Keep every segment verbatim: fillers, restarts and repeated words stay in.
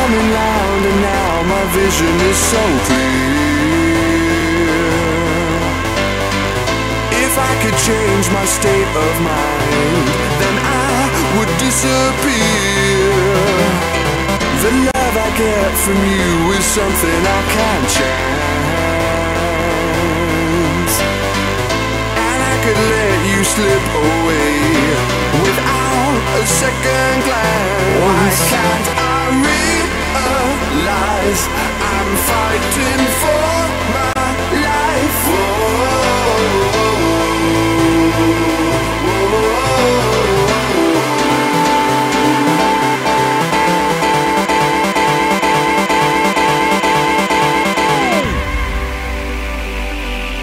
coming round and now my vision is so clear. If I could change my state of mind, then I would disappear. The love I get from you is something I can't chance, and I could let you slip away without a second glance. Why can't I realize I'm fighting for my life?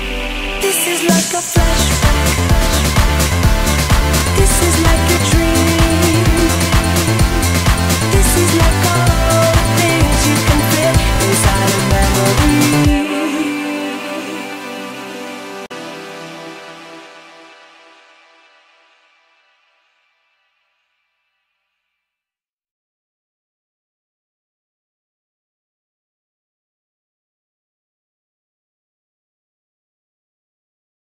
This is like a flashback. This is like a dream.